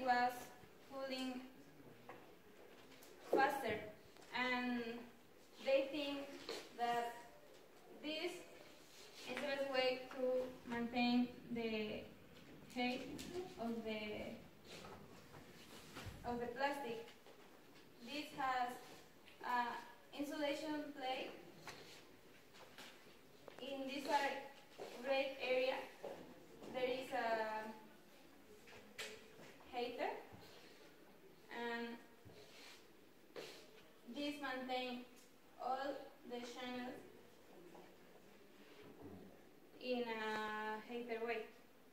was cooling faster, and they think that this is the best way to maintain the height of the plastic. This has insulation plate. In this red area there is a heater, and this maintains all the channels in a heater way.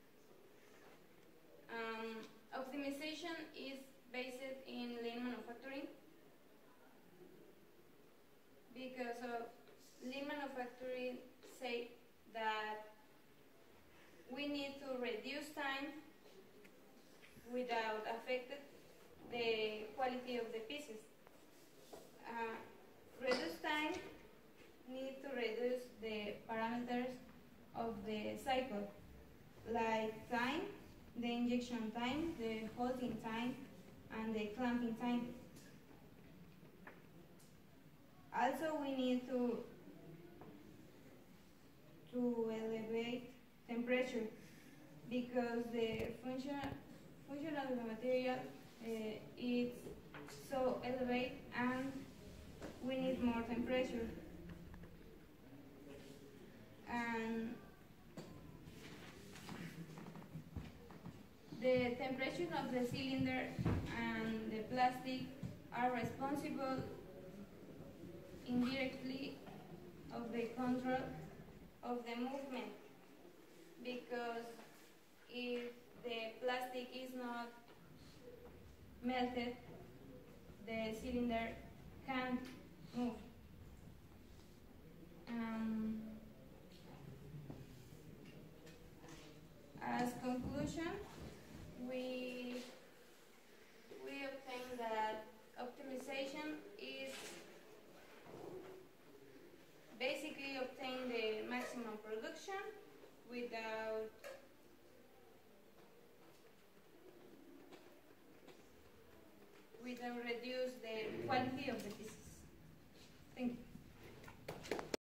Optimization is based in lean manufacturing, because of lean manufacturing say that we need to reduce time without affecting the quality of the pieces. Reduce time need to reduce the parameters of the cycle, like time, the injection time, the holding time, and the clamping time. Also, we need to elevate temperature, because the function of the material is so elevated, and we need more temperature. And the temperature of the cylinder and the plastic are responsible indirectly of the control of the movement, because if the plastic is not melted, the cylinder can't move. As conclusion, we obtain that optimization is basically obtain the maximum production without reduce the quality of the pieces. Thank you.